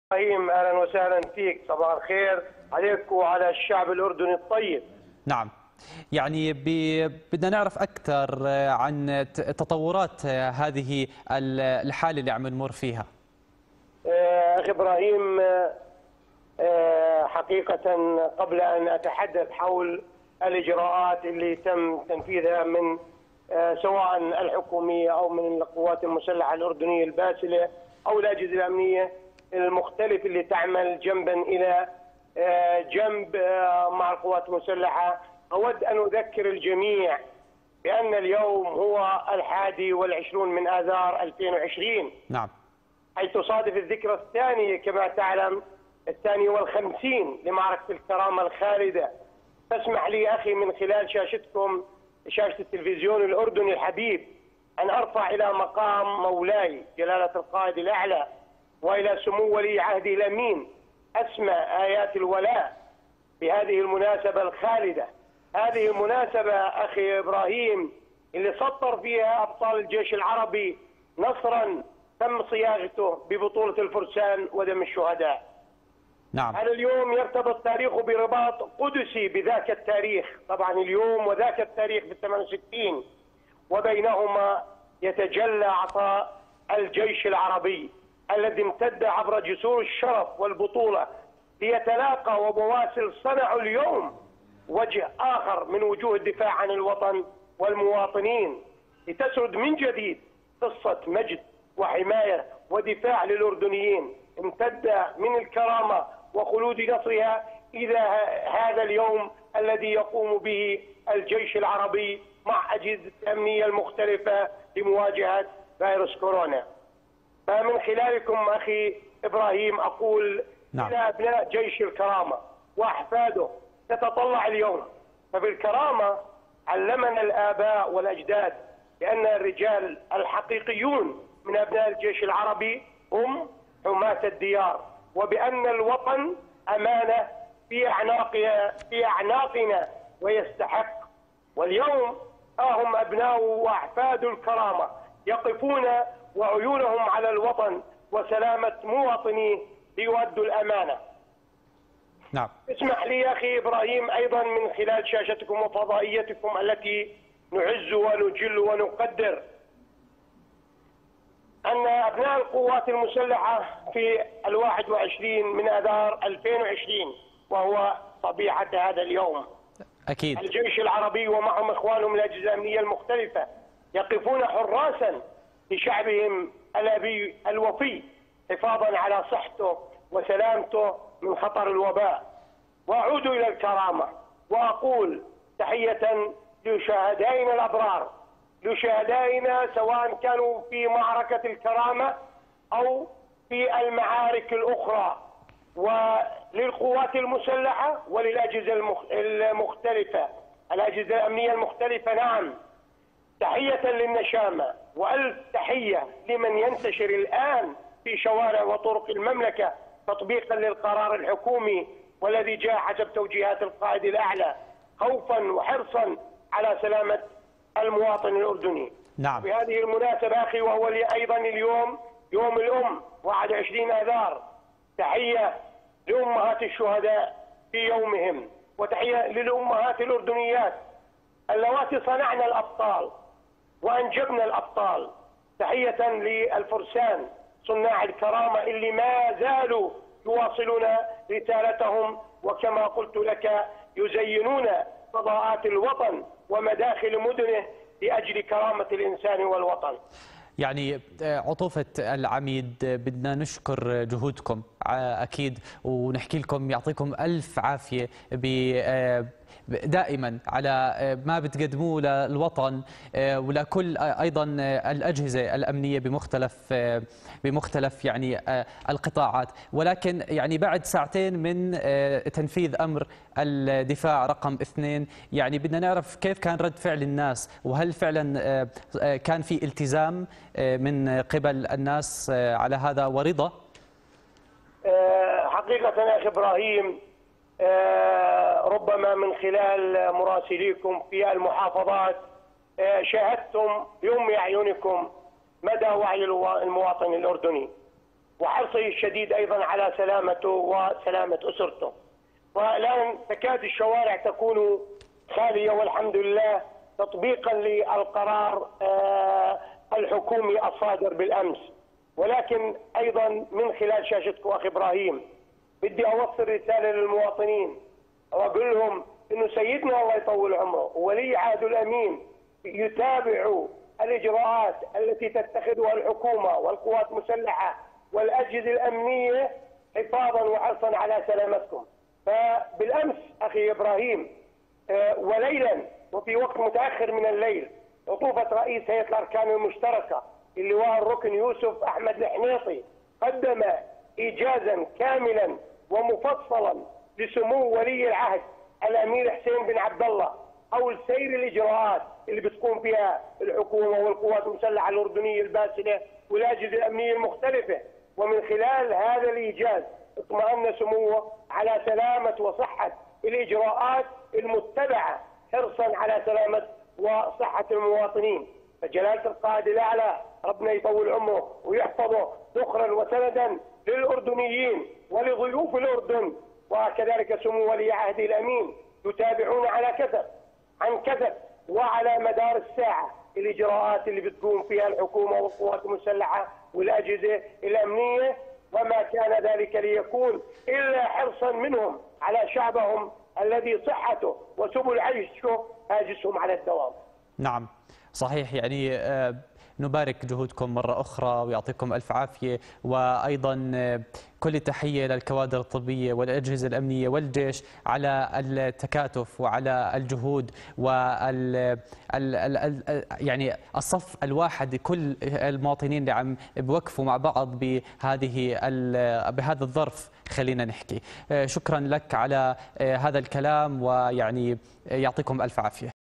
إبراهيم، أهلا وسهلا فيك. صباح الخير عليك وعلى الشعب الأردني الطيب. نعم. يعني بدنا نعرف أكثر عن تطورات هذه الحالة اللي عم نمر فيها. أخي إبراهيم، حقيقة قبل أن أتحدث حول الإجراءات اللي تم تنفيذها من سواء الحكومية أو من القوات المسلحة الأردنية الباسلة أو الأجهزة الأمنية المختلفة اللي تعمل جنبا إلى جنب مع القوات المسلحة، أود أن أذكر الجميع بأن اليوم هو 21 من آذار 2020. نعم. حيث تصادف الذكرى الثانية كما تعلم، 52 لمعركة الكرامة الخالدة. فاسمح لي أخي من خلال شاشتكم، شاشة التلفزيون الأردني الحبيب، أن أرفع إلى مقام مولاي جلالة القائد الأعلى وإلى سمو ولي عهده الأمين أسمى آيات الولاء بهذه المناسبة الخالدة. هذه المناسبة أخي إبراهيم اللي سطر فيها أبطال الجيش العربي نصرا تم صياغته ببطولة الفرسان ودم الشهداء. نعم. هذا اليوم يرتبط تاريخه برباط قدسي بذاك التاريخ، طبعا اليوم وذاك التاريخ في 68، وبينهما يتجلى عطاء الجيش العربي الذي امتد عبر جسور الشرف والبطولة ليتلاقى ومواصل صنعوا اليوم وجه آخر من وجوه الدفاع عن الوطن والمواطنين، لتسرد من جديد قصة مجد وحماية ودفاع للأردنيين امتد من الكرامة وخلود نصرها إلى هذا اليوم الذي يقوم به الجيش العربي مع أجهزة الأمنية المختلفة لمواجهة فيروس كورونا. فمن خلالكم أخي إبراهيم أقول نعم. إلى أبناء جيش الكرامة وأحفاده تتطلع اليوم، فبالكرامة علمنا الآباء والأجداد بأن الرجال الحقيقيون من أبناء الجيش العربي هم حماة الديار، وبأن الوطن أمانة في أعناقنا ويستحق. واليوم هم أبناء وأحفاد الكرامة يقفون وعيونهم على الوطن وسلامة مواطنيه ليؤدوا الأمانة. نعم. اسمح لي يا أخي إبراهيم أيضا من خلال شاشتكم وفضائيتكم التي نعز ونجل ونقدر أن أبناء القوات المسلحة في 21 من آذار 2020 وهو طبيعة هذا اليوم، أكيد الجيش العربي ومعهم إخوانهم من الأجهزة الأمنية المختلفة يقفون حراسا لشعبهم الأبي الوفي حفاظا على صحته وسلامته من خطر الوباء. وأعود إلى الكرامة وأقول تحية لشهدائنا الأبرار، لشهدائنا سواء كانوا في معركة الكرامة أو في المعارك الأخرى، وللقوات المسلحة وللأجهزة المختلفة، الأجهزة الأمنية المختلفة. نعم، تحية للنشامة وألف تحية لمن ينتشر الآن في شوارع وطرق المملكة تطبيقا للقرار الحكومي والذي جاء حسب توجيهات القائد الأعلى خوفا وحرصا على سلامة المواطن الأردني. نعم. بهذه المناسبة أخي وهو أيضا اليوم يوم الأم 21 آذار، تحية لأمهات الشهداء في يومهم، وتحية للأمهات الأردنيات اللواتي صنعنا الأبطال وأنجبنا الأبطال. تحية للفرسان صناع الكرامة اللي ما زالوا يواصلون رسالتهم، وكما قلت لك يزينون فضاءات الوطن ومداخل مدنه لأجل كرامة الإنسان والوطن. يعني عطوفة العميد بدنا نشكر جهودكم أكيد، ونحكي لكم يعطيكم ألف عافية دائما على ما بتقدموه للوطن ولكل أيضا الأجهزة الأمنية بمختلف يعني القطاعات. ولكن يعني بعد ساعتين من تنفيذ أمر الدفاع رقم 2، يعني بدنا نعرف كيف كان رد فعل الناس، وهل فعلا كان في التزام من قبل الناس على هذا ورضا؟ حقيقة يا أخي إبراهيم، ربما من خلال مراسليكم في المحافظات شاهدتم بأم أعينكم مدى وعي المواطن الأردني. وحرصه الشديد أيضا على سلامته وسلامة أسرته. والآن تكاد الشوارع تكون خالية والحمد لله تطبيقا للقرار الحكومي الصادر بالأمس. ولكن أيضا من خلال شاشتكم أخي إبراهيم بدي أوصل رسالة للمواطنين وأقول لهم إنه سيدنا الله يطول عمره وولي عهده الأمين يتابعوا الإجراءات التي تتخذها الحكومة والقوات المسلحة والأجهزة الأمنية حفاظا وحرصا على سلامتكم. فبالأمس أخي إبراهيم وليلا وفي وقت متأخر من الليل عطوفة رئيس هيئة الأركان المشتركة اللواء الركن يوسف أحمد الحنيطي قدم إيجازا كاملا ومفصلا لسمو ولي العهد الأمير حسين بن عبد الله حول سير الإجراءات اللي بتقوم فيها الحكومة والقوات المسلحة الأردنية الباسلة والأجهزة الأمنية المختلفة. ومن خلال هذا الإيجاز اطمأن سموه على سلامة وصحة الإجراءات المتبعة حرصا على سلامة وصحة المواطنين. فجلالة القائد الأعلى ربنا يطول عمره ويحفظه ذخرا وسندا للأردنيين ولضيوف الأردن وكذلك سمو ولي عهده الأمين يتابعون على كثب عن كثب وعلى مدار الساعة الإجراءات اللي بتقوم فيها الحكومة والقوات المسلحة والأجهزة الأمنية، وما كان ذلك ليكون إلا حرصا منهم على شعبهم الذي صحته وسبل عيشه هاجسهم على الدوام. نعم صحيح، يعني نبارك جهودكم مرة أخرى ويعطيكم ألف عافية، وأيضا كل التحية للكوادر الطبية والأجهزة الأمنية والجيش على التكاتف وعلى الجهود يعني الصف الواحد لكل المواطنين اللي عم بوقفوا مع بعض بهذا الظرف. خلينا نحكي شكرا لك على هذا الكلام، ويعني يعطيكم ألف عافية.